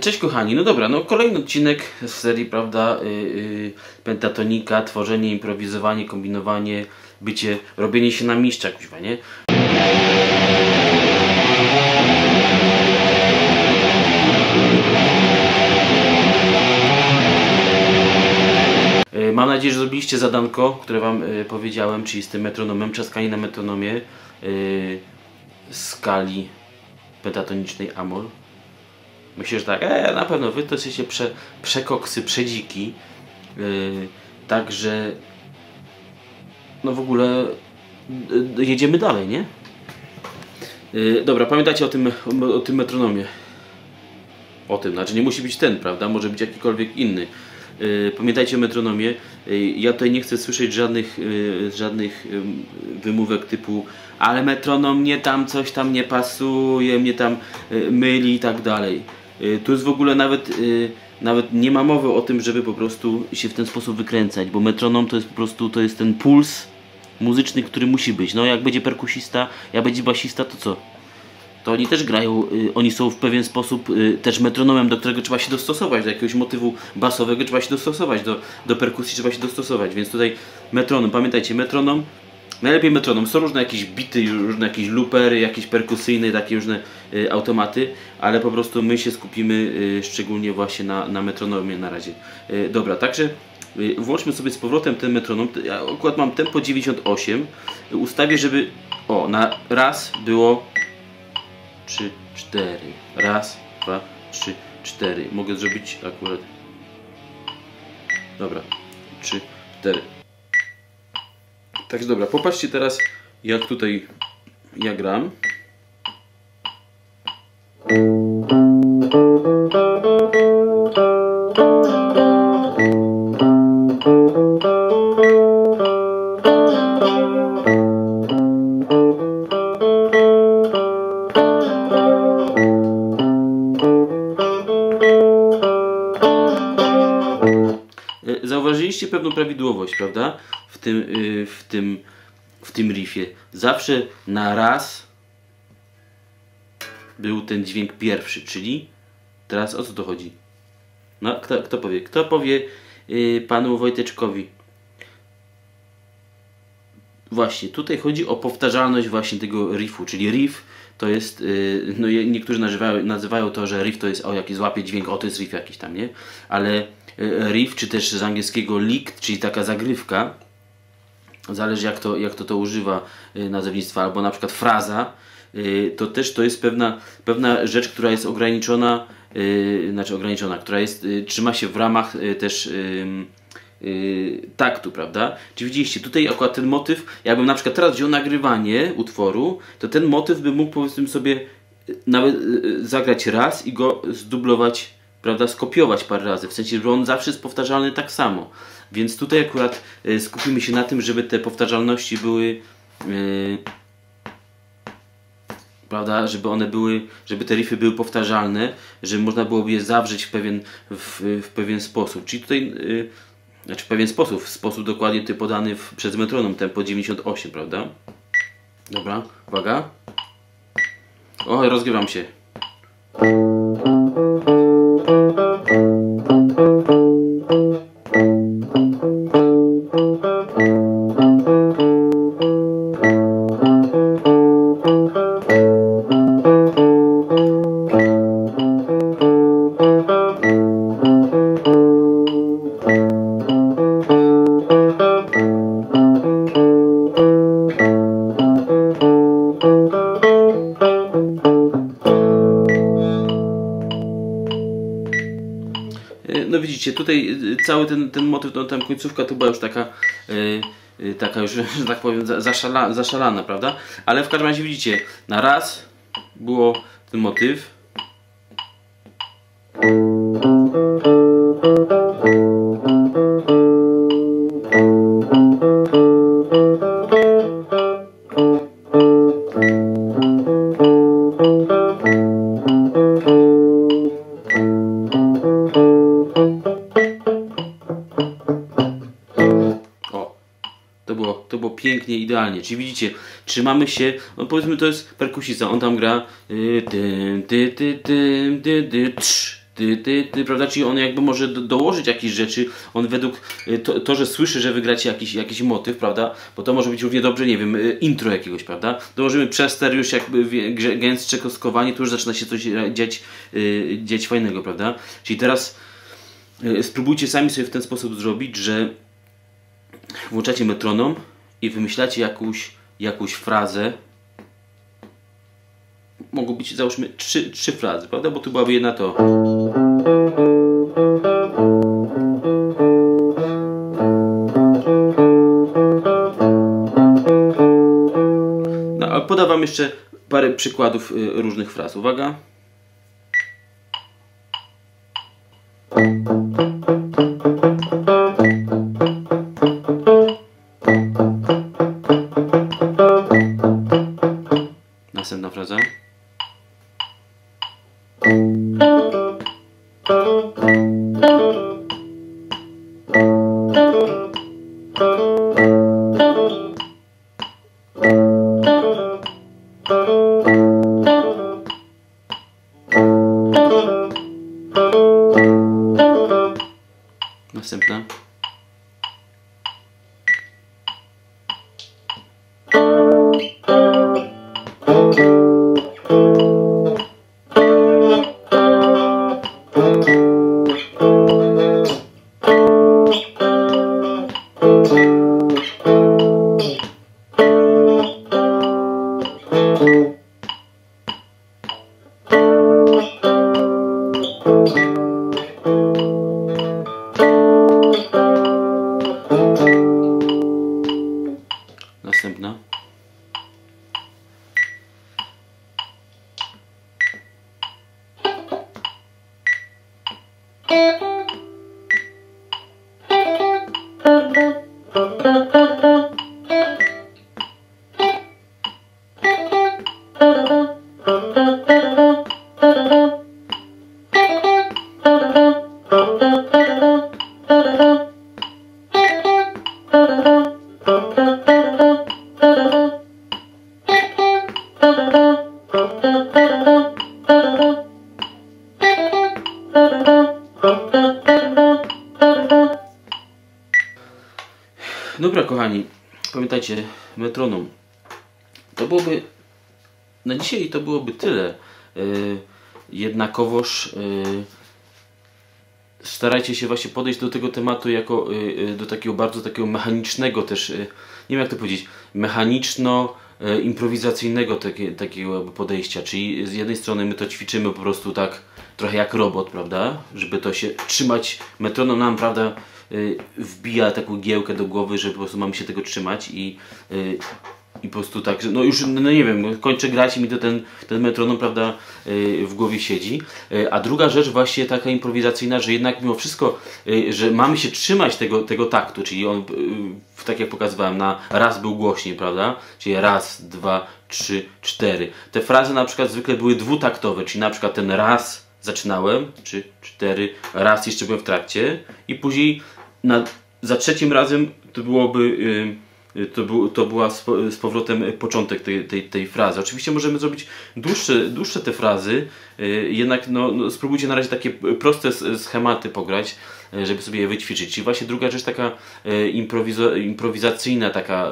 Cześć kochani, no dobra, no kolejny odcinek z serii, prawda, pentatonika, tworzenie, improwizowanie, kombinowanie, bycie, robienie się na mistrza, kuźwa, nie? Mam nadzieję, że zrobiliście zadanko, które wam powiedziałem, czyli z tym metronomem, trzaskanie na metronomie skali pentatonicznej Amol. Myślę, że tak, na pewno wy to jesteście przekoksy, przedziki. Także no w ogóle jedziemy dalej, nie? Dobra, pamiętajcie o tym metronomie. O tym, znaczy nie musi być ten, prawda? Może być jakikolwiek inny. Pamiętajcie o metronomie. Ja tutaj nie chcę słyszeć żadnych wymówek typu ale metronom mnie tam coś tam nie pasuje, mnie tam myli i tak dalej. Tu jest w ogóle nawet nie ma mowy o tym, żeby po prostu się w ten sposób wykręcać, bo metronom to jest po prostu ten puls muzyczny, który musi być. No jak będzie perkusista, jak będzie basista, to co? To oni też grają, oni są w pewien sposób też metronomem, do którego trzeba się dostosować, do jakiegoś motywu basowego trzeba się dostosować, do perkusji trzeba się dostosować, więc tutaj metronom, pamiętajcie, metronom, najlepiej metronom, są różne jakieś bity, różne jakieś loopery, jakieś perkusyjne, takie różne automaty, ale po prostu my się skupimy szczególnie właśnie na metronomie na razie. Dobra, także włączmy sobie z powrotem ten metronom, ja akurat mam tempo 98, ustawię, żeby, na raz było 3, 4. Raz, 2, 3, 4. Mogę zrobić akurat. Dobra. 3, 4. Także dobra, popatrzcie teraz jak tutaj ja gram. Zauważyliście pewną prawidłowość, prawda? W tym riffie. Zawsze na raz był ten dźwięk pierwszy, czyli teraz o co to chodzi? No, kto powie? Kto powie panu Wojteczkowi? Właśnie, tutaj chodzi o powtarzalność właśnie tego riffu, czyli riff to jest, no niektórzy nazywają to, że riff to jest, jak złapie dźwięk, to jest riff jakiś tam, nie? Ale riff, czy też z angielskiego lick, czyli taka zagrywka, zależy jak to używa nazewnictwa, albo na przykład fraza, to też to jest pewna rzecz, która jest ograniczona, która jest, trzyma się w ramach też taktu, prawda? Czy widzieliście, tutaj akurat ten motyw, jakbym na przykład teraz wziął nagrywanie utworu, to ten motyw by mógł, powiedzmy sobie, nawet zagrać raz i go zdublować, prawda, skopiować parę razy, w sensie, że on zawsze jest powtarzalny tak samo. Więc tutaj akurat skupimy się na tym, żeby te powtarzalności były, prawda, żeby te riffy były powtarzalne, żeby można byłoby je zawrzeć w pewien sposób. Czyli tutaj, w pewien sposób dokładnie tutaj podany przez metronom, tempo 98, prawda? Dobra, uwaga. Rozgrywam się. No widzicie, tutaj cały ten motyw, no tam końcówka to była już taka już, że tak powiem, zaszalana, prawda? Ale w każdym razie widzicie, na raz było ten motyw. To było pięknie, idealnie. Czyli widzicie, trzymamy się, no powiedzmy to jest perkusista, on tam gra prawda? Czyli on jakby może dołożyć jakieś rzeczy, on według to, że słyszy, że wygracie jakiś motyw, prawda? Bo to może być równie dobrze, nie wiem, intro jakiegoś, prawda? Dołożymy przester, już jakby gęstsze koskowanie, to już zaczyna się coś dziać fajnego, prawda? Czyli teraz spróbujcie sami sobie w ten sposób zrobić, że włączacie metronom i wymyślacie jakąś frazę. Mogą być, załóżmy, trzy frazy, prawda? Bo tu byłaby jedna to. No, a podam wam jeszcze parę przykładów różnych fraz. Uwaga. Następna fraza. Następna. Następna. Dobra, kochani, pamiętajcie, metronom. To byłoby na dzisiaj, to byłoby tyle. Jednakowoż starajcie się właśnie podejść do tego tematu jako do takiego bardzo takiego mechanicznego też, nie wiem jak to powiedzieć, mechaniczno-improwizacyjnego takiego podejścia, czyli z jednej strony my to ćwiczymy po prostu tak trochę jak robot, prawda, żeby to się trzymać, metronom nam, prawda, wbija taką giełkę do głowy, że po prostu mamy się tego trzymać i po prostu tak, że no już, no nie wiem, kończę grać i mi to ten metronom, prawda, w głowie siedzi. A druga rzecz właśnie taka improwizacyjna, że jednak mimo wszystko, że mamy się trzymać tego taktu, czyli on, tak jak pokazywałem, na raz był głośniej, prawda, czyli raz, dwa, trzy, cztery. Te frazy na przykład zwykle były dwutaktowe, czyli na przykład ten raz zaczynałem, czy cztery, raz jeszcze byłem w trakcie i później za trzecim razem to byłoby to była z powrotem początek tej frazy. Oczywiście możemy zrobić dłuższe te frazy, jednak no, spróbujcie na razie takie proste schematy pograć, żeby sobie je wyćwiczyć. Czyli właśnie druga rzecz taka improwizacyjna, taka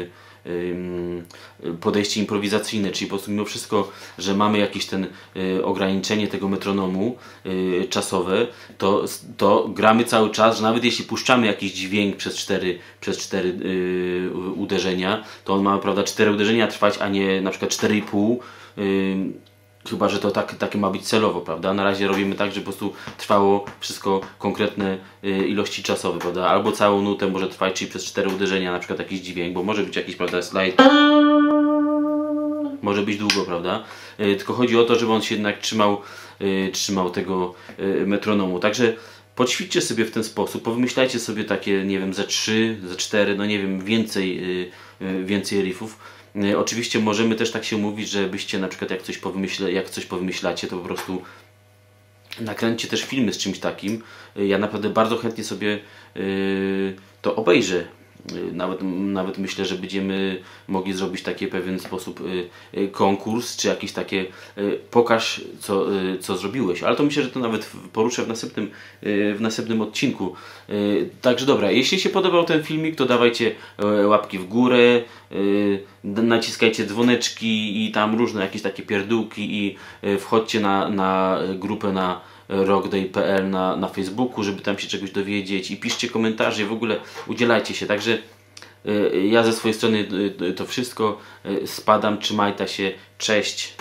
podejście improwizacyjne, czyli po prostu mimo wszystko, że mamy jakieś ograniczenie tego metronomu czasowe, to gramy cały czas, że nawet jeśli puszczamy jakiś dźwięk przez cztery uderzenia, to on ma, prawda, 4 uderzenia trwać, a nie na przykład 4,5, chyba że to takie ma być celowo, prawda? Na razie robimy tak, że po prostu trwało wszystko konkretne ilości czasowe, prawda? Albo całą nutę może trwać, czyli przez 4 uderzenia na przykład jakiś dźwięk, bo może być jakiś, prawda, slajd, może być długo, prawda? Tylko chodzi o to, żeby on się jednak trzymał tego metronomu. Także poćwiczcie sobie w ten sposób, powymyślajcie sobie takie, nie wiem, ze 3, ze 4, no nie wiem, więcej riffów. Oczywiście możemy też tak się umówić, żebyście na przykład jak coś powymyślacie, to po prostu nakręćcie też filmy z czymś takim. Ja naprawdę bardzo chętnie sobie to obejrzę. Nawet myślę, że będziemy mogli zrobić taki pewien sposób konkurs, czy jakieś takie pokaż co zrobiłeś, ale to myślę, że to nawet poruszę w następnym odcinku. Także dobra, jeśli się podobał ten filmik, to dawajcie łapki w górę, naciskajcie dzwoneczki i tam różne jakieś takie pierdółki i wchodźcie na grupę na rockday.pl na Facebooku, żeby tam się czegoś dowiedzieć i piszcie komentarze i w ogóle udzielajcie się. Także ja ze swojej strony to wszystko. Spadam, trzymajcie się, cześć.